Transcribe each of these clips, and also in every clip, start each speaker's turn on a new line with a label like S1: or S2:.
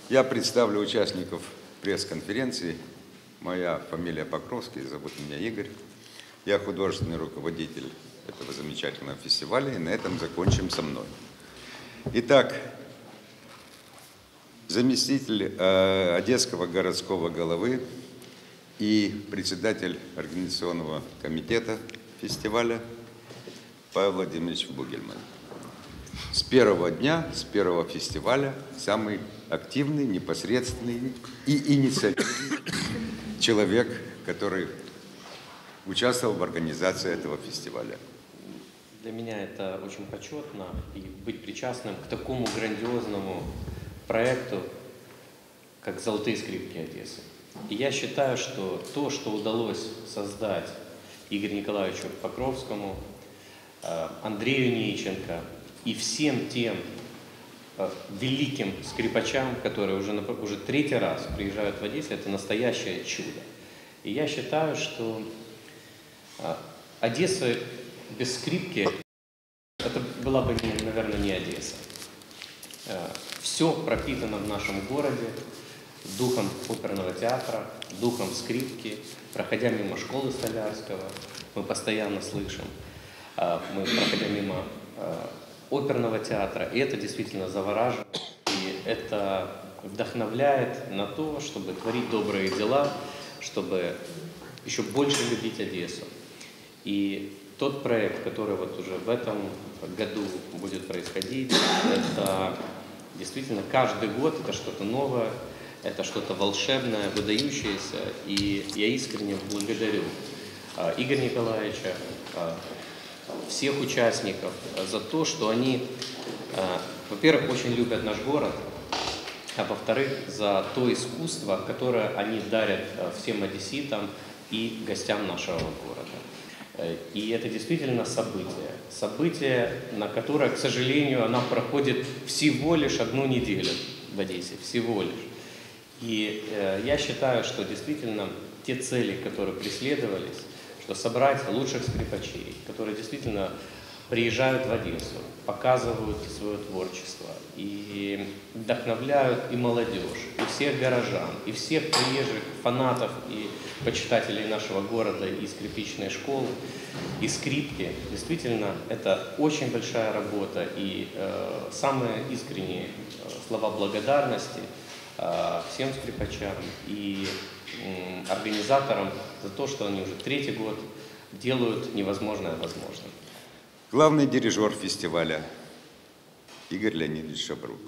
S1: Я представлю участников пресс-конференции. Моя фамилия Покровский, зовут меня Игорь. Я художественный руководитель этого замечательного фестиваля, и на этом закончим со мной. Итак, заместитель Одесского городского головы и председатель организационного комитета фестиваля Павел Владимирович Бугельман. С первого дня, с первого фестиваля самый активный, непосредственный и инициативный человек, который участвовал в организации этого фестиваля.
S2: Для меня это очень почетно и быть причастным к такому грандиозному проекту, как «Золотые скрипки Одессы». И я считаю, что то, что удалось создать Игорю Николаевичу Покровскому, Андрею Нейченко и всем тем великим скрипачам, которые уже третий раз приезжают в Одессу, это настоящее чудо. И я считаю, что Одесса без скрипки, это была бы, наверное, не Одесса. Все пропитано в нашем городе духом оперного театра, духом скрипки. Проходя мимо школы Столярского, мы постоянно слышим, мы проходя мимо оперного театра, и это действительно завораживает, и это вдохновляет на то, чтобы творить добрые дела, чтобы еще больше любить Одессу. И тот проект, который вот уже в этом году будет происходить, это действительно каждый год это что-то новое, это что-то волшебное, выдающееся, и я искренне благодарю Игоря Николаевича, всех участников за то, что они, во-первых, очень любят наш город, а во-вторых, за то искусство, которое они дарят всем одесситам и гостям нашего города. И это действительно событие, на которое, к сожалению, оно проходит всего лишь одну неделю в Одессе, всего лишь. И я считаю, что действительно те цели, которые преследовались, что собрать лучших скрипачей, которые действительно приезжают в Одессу, показывают свое творчество и вдохновляют и молодежь, и всех горожан, и всех приезжих фанатов и почитателей нашего города, и скрипичной школы, и скрипки. Действительно, это очень большая работа, и самые искренние слова благодарности всем скрипачам и организаторам за то, что они уже третий год делают невозможное возможным.
S1: Главный дирижер фестиваля Игорь Леонидович Шабрук.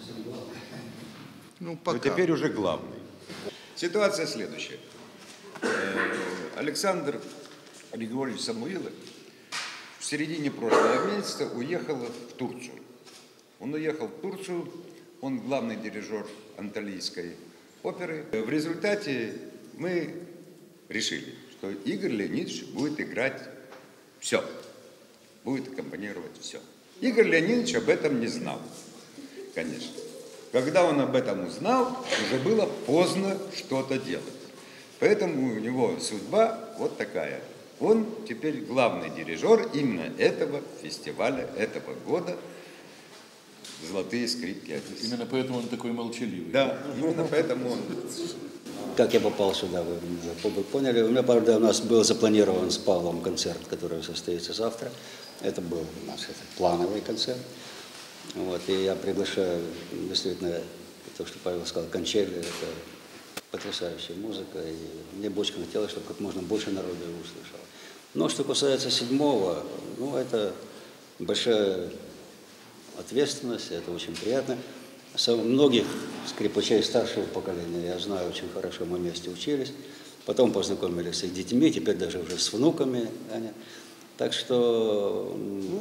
S3: Но
S1: теперь уже главный. Ситуация следующая. Александр Григорьевич Самуилов в середине прошлого месяца уехал в Турцию. Он уехал в Турцию, он главный дирижер Анталийской оперы. В результате мы решили, что Игорь Леонидович будет играть все, будет аккомпанировать все. Игорь Леонидович об этом не знал, конечно. Когда он об этом узнал, уже было поздно что-то делать. Поэтому у него судьба вот такая. Он теперь главный дирижер именно этого фестиваля, этого года «Золотые скрипки Одессы».
S4: Именно поэтому он такой молчаливый.
S1: Да, именно поэтому он...
S5: Как я попал сюда, вы поняли. У нас был запланирован с Павлом концерт, который состоится завтра. Это был у нас плановый концерт. Вот, и я приглашаю, действительно, то, что Павел сказал, кончели, это потрясающая музыка. И мне бы очень хотелось, чтобы как можно больше народу его услышало. Но что касается 7-го, это большая ответственность, это очень приятно. Многих скрипачей старшего поколения, я знаю, очень хорошо мы вместе учились. Потом познакомились с их детьми, теперь даже уже с внуками. Так что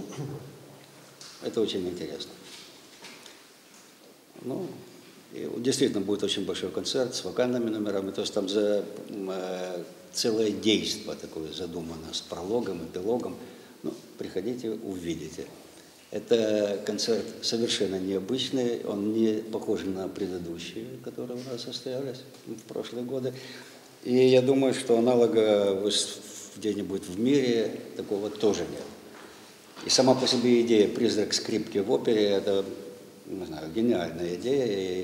S5: это очень интересно. И действительно будет очень большой концерт с вокальными номерами. То есть там целое действо такое задумано с прологом, эпилогом. Приходите, увидите. Это концерт совершенно необычный, он не похож на предыдущие, которые у нас состоялись в прошлые годы. И я думаю, что аналога где-нибудь в мире такого тоже нет. И сама по себе идея «Призрак скрипки в опере» – это, не знаю, гениальная идея. И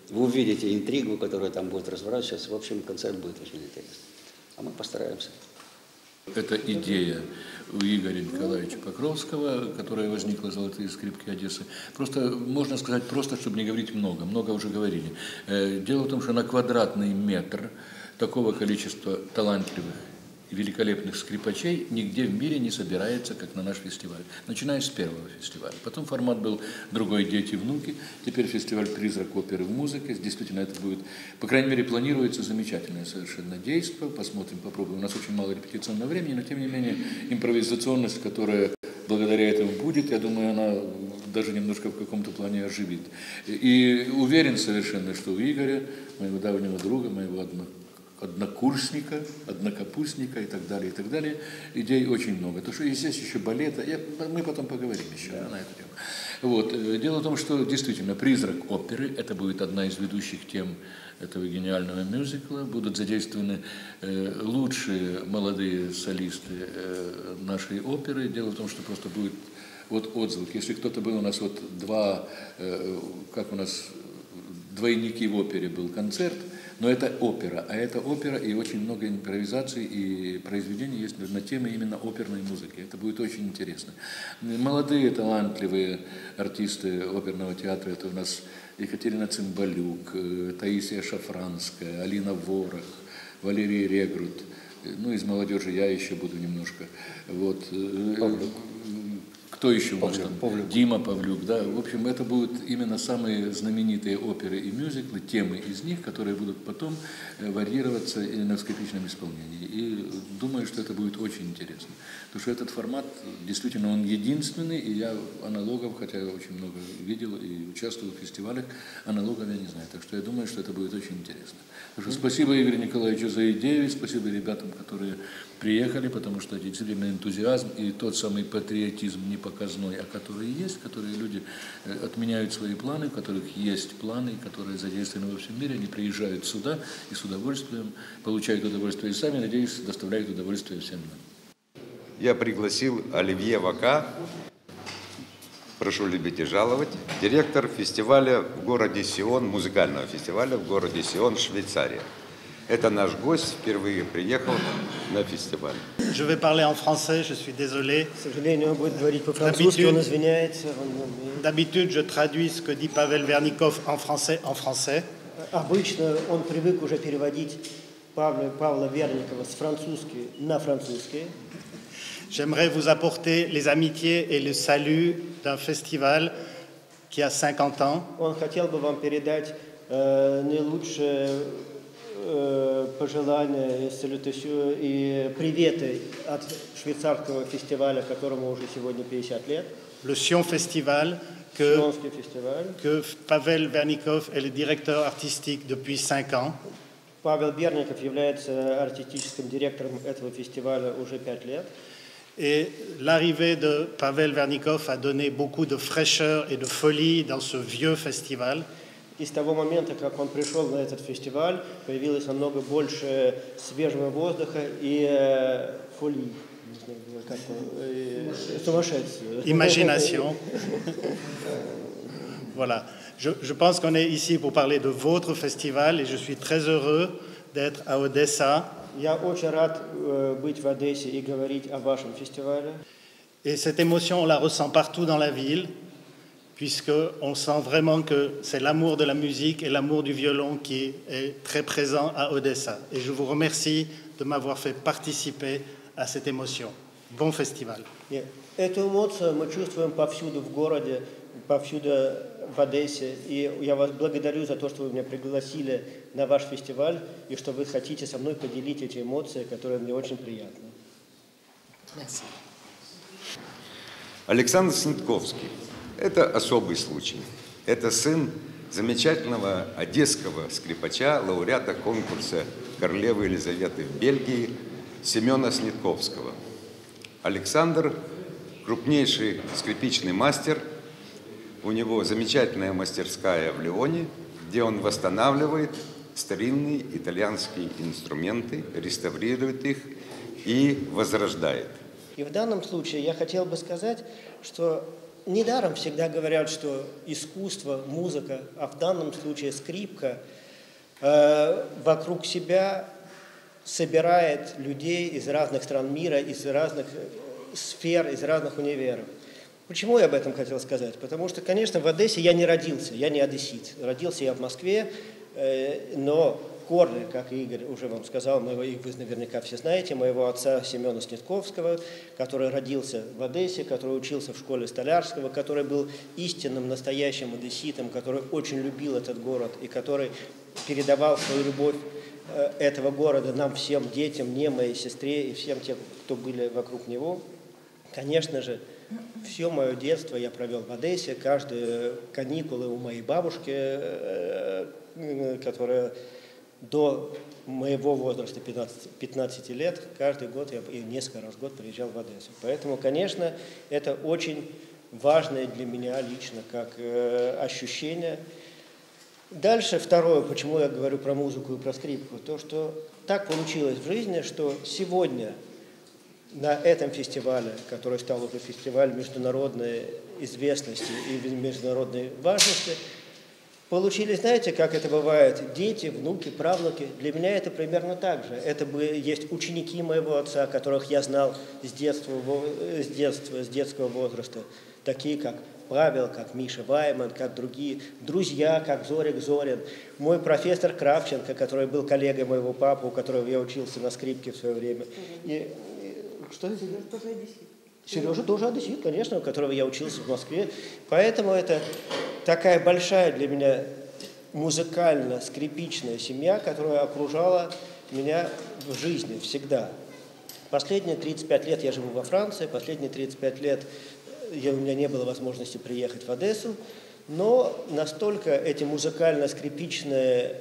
S5: вы увидите интригу, которая там будет разворачиваться. В общем, концерт будет очень интересный. А мы постараемся.
S4: Это идея у Игоря Николаевича Покровского, которая возникла «Золотые скрипки Одессы». Просто, можно сказать просто, чтобы не говорить много. Много уже говорили. Дело в том, что на квадратный метр такого количества талантливых и великолепных скрипачей нигде в мире не собирается, как на наш фестиваль. Начиная с первого фестиваля. Потом формат был другой «Дети, внуки». Теперь фестиваль «Призрак оперы в музыке». Действительно, это будет, по крайней мере, планируется замечательное совершенно действие. Посмотрим, попробуем. У нас очень мало репетиционного времени, но тем не менее импровизационность, которая благодаря этому будет, я думаю, она даже немножко в каком-то плане оживит. И уверен совершенно, что у Игоря, моего давнего друга, моего однокурсника, однокапустника и так далее, идей очень много. То, что и здесь еще балета, мы потом поговорим еще на эту тему. Вот. Дело в том, что действительно «Призрак оперы» – это будет одна из ведущих тем этого гениального мюзикла. Будут задействованы лучшие молодые солисты нашей оперы. Дело в том, что просто будет вот отзвук. Если кто-то был у нас вот как у нас двойники в опере был концерт, но это опера, и очень много импровизаций и произведений есть на темы именно оперной музыки. Это будет очень интересно. Молодые, талантливые артисты оперного театра, это у нас Екатерина Цимбалюк, Таисия Шафранская, Алина Ворох, Валерий Регрут. Ну, из молодежи я еще буду немножко. Вот. Кто еще у нас там? Павлюк. Дима Павлюк, да. В общем, это будут именно самые знаменитые оперы и мюзиклы, темы из них, которые будут потом варьироваться именно в скрипичном исполнении. И думаю, что это будет очень интересно. Потому что этот формат, действительно, он единственный, и я аналогов, хотя я очень много видел и участвовал в фестивалях, аналогов я не знаю. Так что я думаю, что это будет очень интересно. Так что спасибо Игорю Николаевичу за идею, спасибо ребятам, которые приехали, потому что действительно энтузиазм и тот самый патриотизм непоказной, который есть, которые люди отменяют свои планы, у которых есть планы, которые задействованы во всем мире, они приезжают сюда и с удовольствием получают удовольствие и сами, надеюсь, доставляют удовольствие всем нам.
S1: Я пригласил Оливье Вака, прошу любить и жаловать, директор фестиваля в городе Сион, музыкального фестиваля в городе Сион, Швейцария. Это наш гость, впервые приехал на фестиваль.
S3: Je vais parler en français, je suis désolé.
S6: К сожалению, он будет говорить по-французски, он извиняется.
S3: D'habitude, je traduis ce que dit Pavel Vernikov en français en français.
S6: Обычно он привык уже переводить Павла Верникова с французский на французский.
S3: J'aimerais vous apporter les amitiés et le salut d'un festival qui a 50 ans.
S6: Он хотел бы вам передать наилучшие пожелания и приветы от швейцарского фестиваля, которому уже сегодня 50 лет.
S3: Le Sion Festival, que Pavel Vernikov est le directeur artistique depuis 5 ans.
S6: Павел Верников является артистическим директором этого фестиваля уже 5 лет.
S3: Et l'arrivée de Pavel Vernikov a donné beaucoup de fraîcheur et de folie dans ce vieux festival.
S6: И с того момента, как он пришел на этот фестиваль, появилось намного больше свежего воздуха и фолии, сумасшествия.
S3: Imagination. Voilà. Je pense qu'on est ici pour parler de votre festival et je suis très heureux d'être à Odessa.
S6: Я очень рад быть в Одессе и говорить о вашем фестивале.
S3: Et cette émotion, on la ressent partout dans la ville, puisqu'on sent vraiment que c'est l'amour de la musique et l'amour du violon qui est très présent à Odessa. Et je vous remercie de m'avoir fait participer à cette émotion. Bon festival.
S6: Эту эмоцию мы чувствуем повсюду в городе, повсюду в Одессе. И я вас благодарю за то, что вы меня пригласили на ваш фестиваль, и что вы хотите со мной поделить эти эмоции, которые мне очень приятны.
S3: Merci.
S1: Александр Снитковский. Это особый случай. Это сын замечательного одесского скрипача, лауреата конкурса королевы Елизаветы в Бельгии Семена Снитковского. Александр – крупнейший скрипичный мастер. У него замечательная мастерская в Лионе, где он восстанавливает старинные итальянские инструменты, реставрирует их и возрождает.
S6: И в данном случае я хотел бы сказать, что недаром всегда говорят, что искусство, музыка, а в данном случае скрипка, вокруг себя собирает людей из разных стран мира, из разных сфер, из разных универов. Почему я об этом хотел сказать? Потому что, конечно, в Одессе я не родился, я не одессит. Родился я в Москве, но корни, как Игорь уже вам сказал, вы наверняка все знаете, моего отца Семена Снитковского, который родился в Одессе, который учился в школе Столярского, который был истинным, настоящим одесситом, который очень любил этот город и который передавал свою любовь этого города нам всем детям, мне, моей сестре и всем тем, кто были вокруг него. Конечно же, все мое детство я провел в Одессе, каждые каникулы у моей бабушки, которая до моего возраста 15 лет, каждый год и несколько раз в год приезжал в Одессу. Поэтому, конечно, это очень важное для меня лично как ощущение. Дальше второе, почему я говорю про музыку и про скрипку, то, что так получилось в жизни, что сегодня на этом фестивале, который стал уже фестиваль международной известности и международной важности, получились, знаете, как это бывает, дети, внуки, правнуки. Для меня это примерно так же. Это есть ученики моего отца, которых я знал с детского возраста, такие как Павел, как Миша Вайман, как другие друзья, как Зорик Зорин. Мой профессор Кравченко, который был коллегой моего папы, у которого я учился на скрипке в свое время. Что это? Сережа тоже одессит, конечно, у которого я учился в Москве. Поэтому это такая большая для меня музыкально-скрипичная семья, которая окружала меня в жизни всегда. Последние 35 лет я живу во Франции, последние 35 лет у меня не было возможности приехать в Одессу, но настолько эти музыкально-скрипичные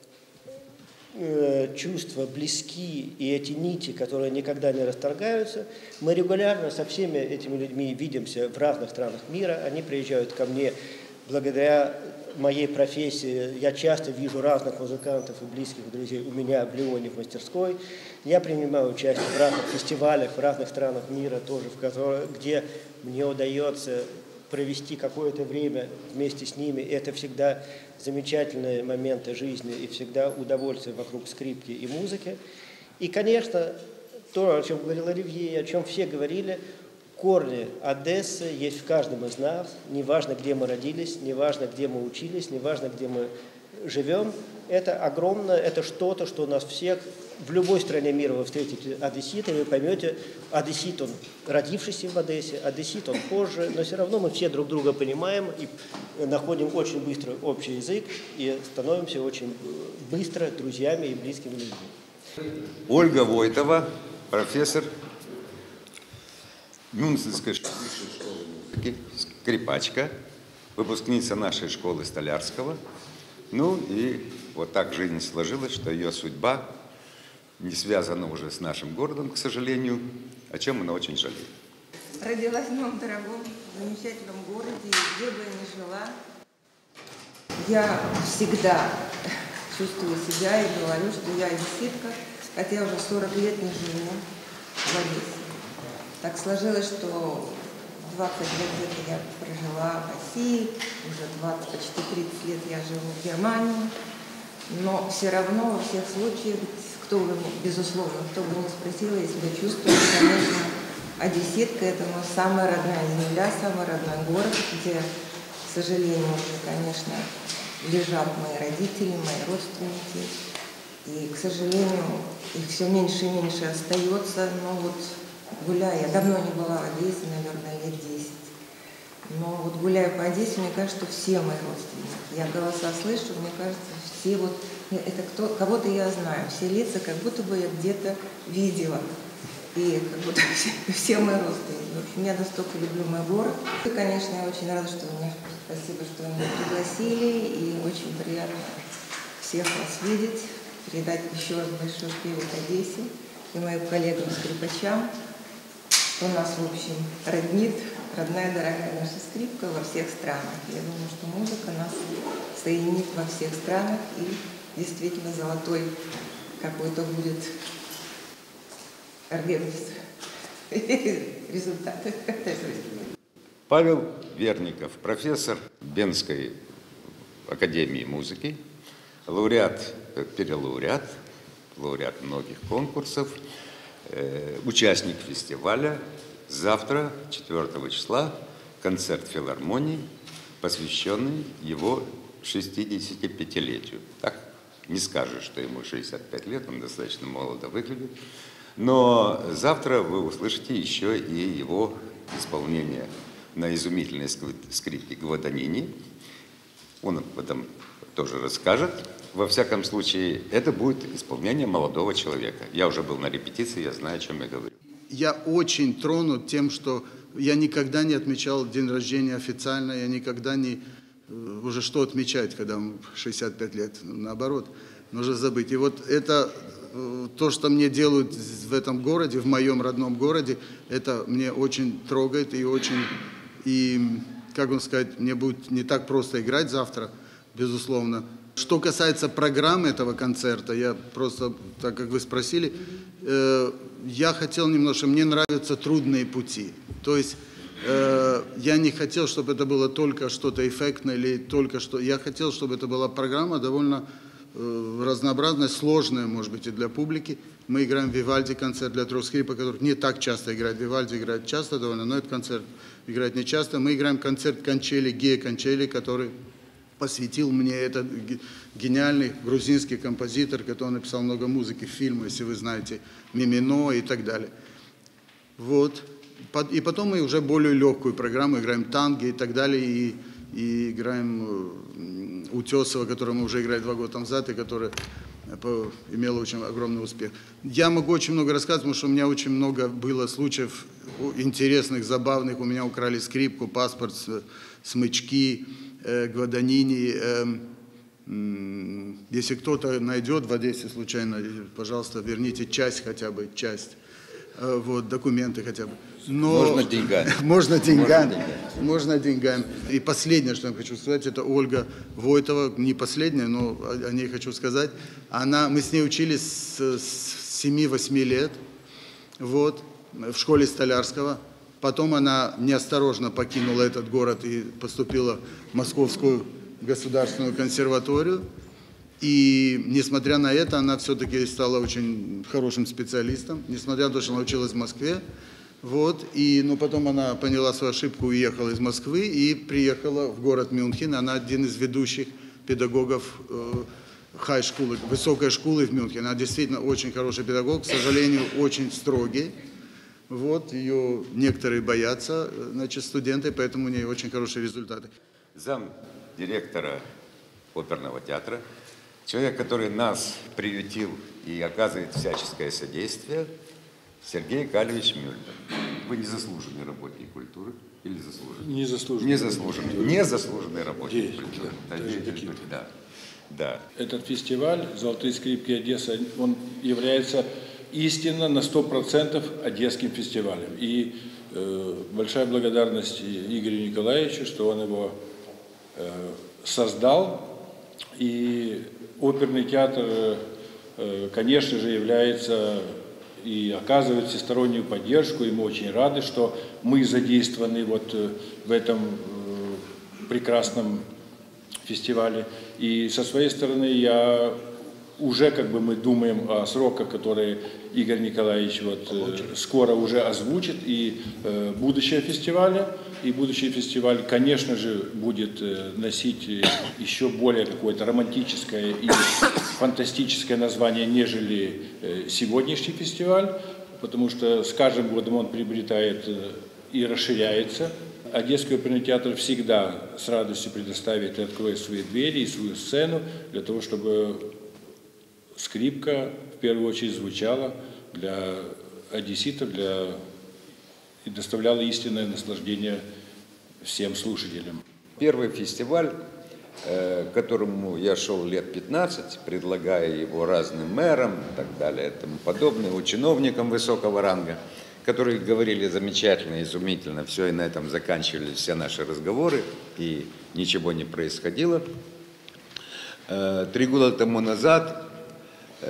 S6: чувства близки, и эти нити, которые никогда не расторгаются, мы регулярно со всеми этими людьми видимся в разных странах мира, они приезжают ко мне благодаря моей профессии, я часто вижу разных музыкантов и близких друзей у меня в Лионе в мастерской, я принимаю участие в разных фестивалях, в разных странах мира тоже, где мне удается провести какое-то время вместе с ними. Это всегда замечательные моменты жизни и всегда удовольствие вокруг скрипки и музыки. И, конечно, то, о чем говорил Оливье, о чем все говорили, корни Одессы есть в каждом из нас, неважно, где мы родились, неважно, где мы учились, неважно, где мы живем. Это огромное, это что-то, что нас всех, в любой стране мира вы встретите одессита, и вы поймете, одессит он, родившийся в Одессе, одессит он позже, но все равно мы все друг друга понимаем и находим очень быстро общий язык и становимся очень быстро друзьями и близкими людьми.
S1: Ольга Войтова, профессор Мюнхенской школы музыки, скрипачка, выпускница нашей школы Столярского. Ну и вот так жизнь сложилась, что ее судьба не связана уже с нашим городом, к сожалению, о чем она очень жалеет.
S7: Родилась в моем дорогом, замечательном городе, и где бы я ни жила, я всегда чувствую себя и говорю, что я одесситка, хотя я уже 40 лет не живу в Одессе. Так сложилось, что 22 лет я прожила в России, уже почти 30 лет я живу в Германии, но все равно во всех случаях, безусловно, кто бы ни спросил, я себя чувствую, конечно, одесситка, это моя самая родная земля, самый родной город, где, к сожалению, уже, конечно, лежат мои родители, мои родственники, и, к сожалению, их все меньше и меньше остается, но вот гуляя, я давно не была в Одессе, наверное, лет 10, но вот гуляя по Одессе, мне кажется, что все мои родственники, я голоса слышу, мне кажется, все вот, это кого-то я знаю, все лица, как будто бы я где-то видела, и как будто все мои родственники. В общем, я настолько люблю мой город. И, конечно, я очень рада, что вы меня, спасибо, что вы меня пригласили, и очень приятно всех вас видеть, передать еще раз большой привет Одессе и моим коллегам-скрипачам, что нас, в общем, роднит, родная, дорогая наша скрипка во всех странах. Я думаю, что музыка нас соединит во всех странах, и действительно золотой какой-то будет результат.
S1: Павел Верников, профессор Венской академии музыки, лауреат, перелауреат, лауреат многих конкурсов, участник фестиваля. Завтра, 4 числа, концерт филармонии, посвященный его 65-летию. Так, не скажешь, что ему 65 лет, он достаточно молодо выглядит. Но завтра вы услышите еще и его исполнение на изумительной скрипке Гваданини. Он об этом тоже расскажет. Во всяком случае, это будет исполнение молодого человека. Я уже был на репетиции, я знаю, о чем я говорю.
S8: Я очень тронут тем, что я никогда не отмечал день рождения официально, я никогда не... Уже что отмечать, когда 65 лет? Наоборот, нужно забыть. И вот это то, что мне делают в этом городе, в моем родном городе, это мне очень трогает и очень... И, как вам сказать, мне будет не так просто играть завтра, безусловно. Что касается программы этого концерта, я просто, так как вы спросили, я хотел немножко, мне нравятся трудные пути. То есть я не хотел, чтобы это было только что-то эффектное или только что... Я хотел, чтобы это была программа довольно разнообразная, сложная, может быть, и для публики. Мы играем Вивальди концерт для 3 скрипок, который не так часто играет. Вивальди играет часто довольно, но этот концерт играет не часто. Мы играем концерт Кончели, Гея Кончели, который посвятил мне этот гениальный грузинский композитор, который написал много музыки, фильмы, если вы знаете, «Мимино» и так далее. Вот. И потом мы уже более легкую программу, играем танго и так далее, и играем Утесова, который мы уже играли 2 года назад, и который имел очень огромный успех. Я могу очень много рассказывать, потому что у меня очень много было случаев интересных, забавных. У меня украли скрипку, паспорт, смычки, Гваданини. Если кто-то найдет в Одессе случайно, пожалуйста, верните часть хотя бы, часть. Вот, документы хотя бы. Но
S1: можно деньгами.
S8: Можно деньгами. И последнее, что я хочу сказать, это Ольга Войтова, не последняя, но о ней хочу сказать. Мы с ней учились с 7-8 лет, вот, в школе Столярского. Потом она неосторожно покинула этот город и поступила в Московскую государственную консерваторию. И несмотря на это, она все-таки стала очень хорошим специалистом, несмотря на то, что она училась в Москве. Вот, но потом она поняла свою ошибку, уехала из Москвы и приехала в город Мюнхен. Она один из ведущих педагогов хай-школы, высокой школы в Мюнхене. Она действительно очень хороший педагог, к сожалению, очень строгий. Вот, ее некоторые боятся, значит, студенты, поэтому у нее очень хорошие результаты.
S1: Зам директора оперного театра, человек, который нас приютил и оказывает всяческое содействие, Сергей Калевич Мюльдер. Вы незаслуженный работник культуры или заслуженный?
S4: Незаслуженный.
S1: Незаслуженный работник культуры. Да.
S4: Этот фестиваль «Золотые скрипки Одесса», он является истинно на 100% одесским фестивалем. И большая благодарность Игорю Николаевичу, что он его создал. И оперный театр, конечно же, является и оказывает всестороннюю поддержку, и мы очень рады, что мы задействованы вот в этом прекрасном фестивале. И со своей стороны уже мы думаем о сроках, которые Игорь Николаевич скоро уже озвучит, и будущее фестиваля. И будущий фестиваль, конечно же, будет носить еще более какое-то романтическое и фантастическое название, нежели сегодняшний фестиваль, потому что с каждым годом он приобретает и расширяется. Одесский оперный театр всегда с радостью предоставит и откроет свои двери и свою сцену для того, чтобы скрипка в первую очередь звучала для одесситов, и доставляла истинное наслаждение всем слушателям.
S1: Первый фестиваль, к которому я шел лет 15, предлагая его разным мэрам и так далее, и тому подобное, чиновникам высокого ранга, которые говорили замечательно, изумительно, все, и на этом заканчивались все наши разговоры, и ничего не происходило. 3 года тому назад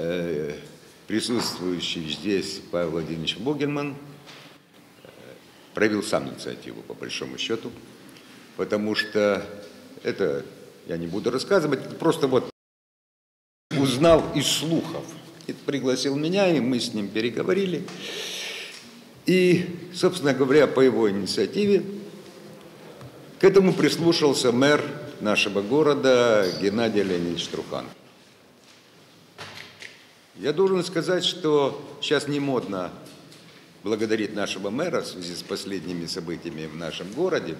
S1: присутствующий здесь Павел Владимирович Бугельман проявил сам инициативу, по большому счету, потому что это я не буду рассказывать, просто вот узнал из слухов. И пригласил меня, и мы с ним переговорили. И, собственно говоря, по его инициативе к этому прислушался мэр нашего города Геннадий Леонидович Труханов. Я должен сказать, что сейчас не модно благодарить нашего мэра в связи с последними событиями в нашем городе.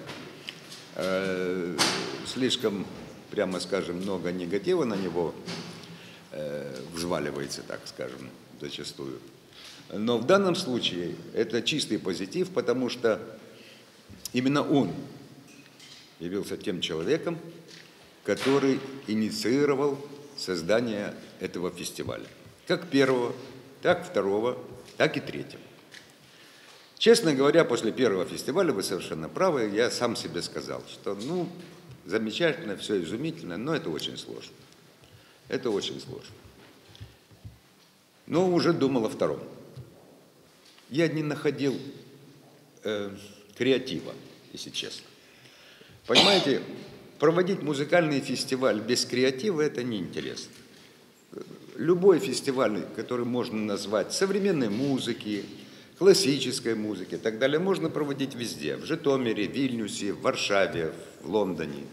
S1: Слишком, прямо скажем, много негатива на него взваливается, так скажем, зачастую. Но в данном случае это чистый позитив, потому что именно он явился тем человеком, который инициировал создание этого фестиваля. Как первого, так второго, так и третьего. Честно говоря, после первого фестиваля, вы совершенно правы, я сам себе сказал, что замечательно, все изумительно, но это очень сложно. Это очень сложно. Но уже думал о втором. Я не находил креатива, если честно. Понимаете, проводить музыкальный фестиваль без креатива – это неинтересно. Любой фестиваль, который можно назвать современной музыки, классической музыки и так далее, можно проводить везде. В Житомире, в Вильнюсе, в Варшаве, в Лондоне.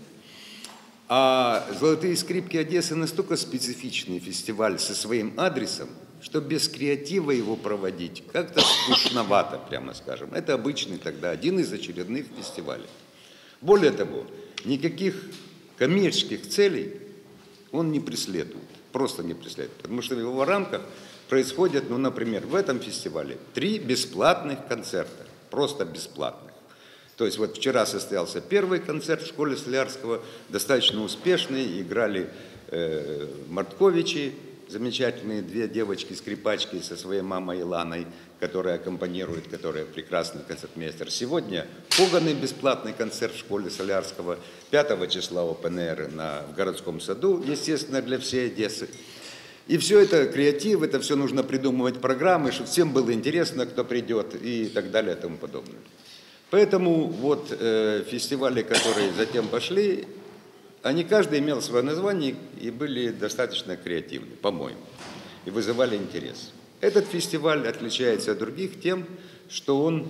S1: А «Золотые скрипки Одессы» настолько специфичный фестиваль со своим адресом, что без креатива его проводить как-то скучновато, прямо скажем. Это обычный тогда один из очередных фестивалей. Более того, никаких коммерческих целей он не преследует, просто не преследует. Потому что в его рамках происходят, например, в этом фестивале 3 бесплатных концерта, просто бесплатных. То есть вот вчера состоялся первый концерт в школе Солярского, достаточно успешный, играли Мартковичи, замечательные 2 девочки-скрипачки со своей мамой Иланой, которая аккомпанирует, которая прекрасный концертмейстер. Сегодня поганый бесплатный концерт в школе Солярского, 5 числа ОПНР в городском саду, естественно, для всей Одессы. И все это креатив, это все нужно придумывать программы, чтобы всем было интересно, кто придет и так далее и тому подобное. Поэтому вот фестивали, которые затем пошли, они каждый имел свое название и были достаточно креативны, по-моему, и вызывали интерес. Этот фестиваль отличается от других тем, что он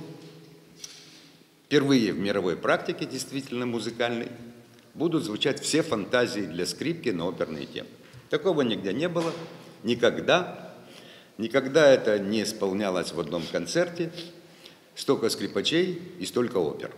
S1: впервые в мировой практике, действительно музыкальной, будут звучать все фантазии для скрипки на оперные темы. Такого нигде не было, никогда. Никогда это не исполнялось в одном концерте. Столько скрипачей и столько опер.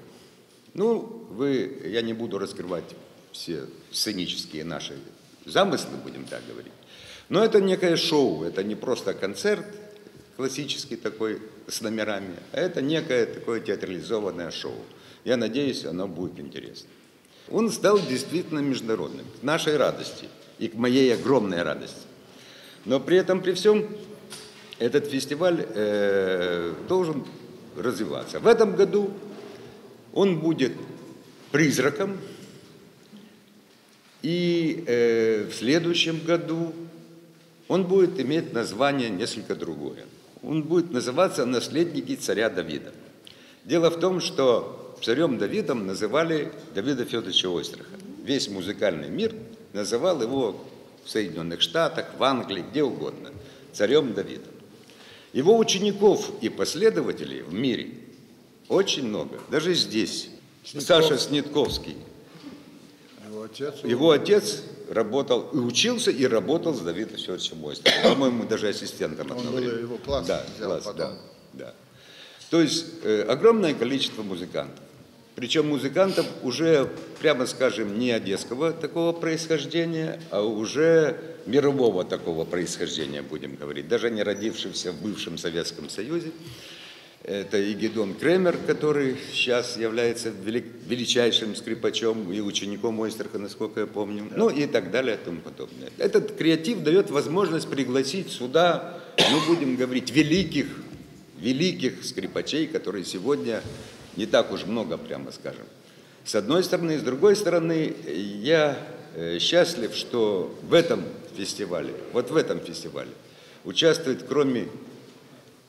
S1: Я не буду раскрывать все сценические наши замыслы, будем так говорить. Но это некое шоу, это не просто концерт классический такой с номерами, а это некое такое театрализованное шоу. Я надеюсь, оно будет интересно. Он стал действительно международным, к нашей радости и к моей огромной радости. Но при этом, при всем, этот фестиваль должен развиваться. В этом году он будет призраком, и в следующем году он будет иметь название несколько другое. Он будет называться «Наследники царя Давида». Дело в том, что царем Давидом называли Давида Федоровича Ойстраха. Весь музыкальный мир называл его в Соединенных Штатах, в Англии, где угодно, царем Давидом. Его учеников и последователей в мире очень много, даже здесь. Саша Снитковский. Его отец работал, и учился, и работал с Давидом Федоровичем Ойстрахом. По-моему, даже ассистентом одного времени.
S8: Его класс взял потом.
S1: Да. То есть огромное количество музыкантов. Причем музыкантов уже, прямо скажем, не одесского такого происхождения, а уже мирового такого происхождения, будем говорить, даже не родившихся в бывшем Советском Союзе. Это и Гедон Кремер, который сейчас является величайшим скрипачом и учеником Ойстраха, насколько я помню, и так далее и тому подобное. Этот креатив дает возможность пригласить сюда, будем говорить, великих скрипачей, которые сегодня не так уж много, прямо скажем. С одной стороны, с другой стороны, я счастлив, что в этом фестивале участвует, кроме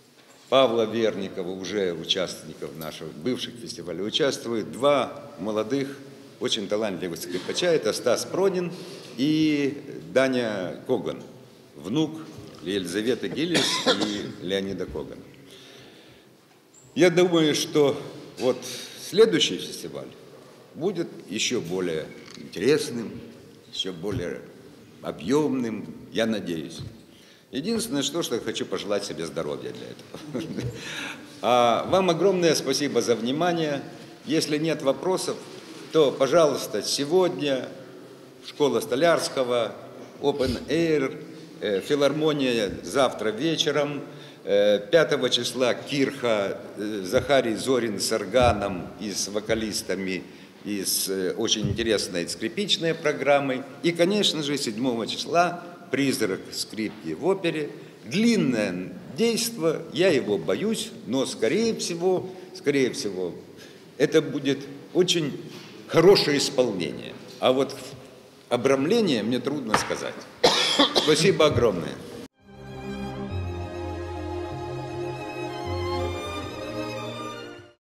S1: Павла Верникова, уже участников нашего бывших фестивалей, участвуют два молодых, очень талантливых скрипача. Это Стас Пронин и Даня Коган, внук Елизаветы Гиллис и Леонида Когана. Я думаю, что вот следующий фестиваль будет еще более интересным, еще более объемным, я надеюсь. Единственное, что я хочу пожелать себе здоровья для этого. А вам огромное спасибо за внимание. Если нет вопросов, то, пожалуйста, сегодня школа Столярского, Open Air, филармония завтра вечером, 5 числа Кирха, Захарий Зорин с органом и с вокалистами, и с очень интересной скрипичной программой. И, конечно же, 7 числа «Призрак скрипки в опере». Длинное действо, я его боюсь, но, скорее всего, это будет очень хорошее исполнение. А вот обрамление мне трудно сказать. Спасибо огромное.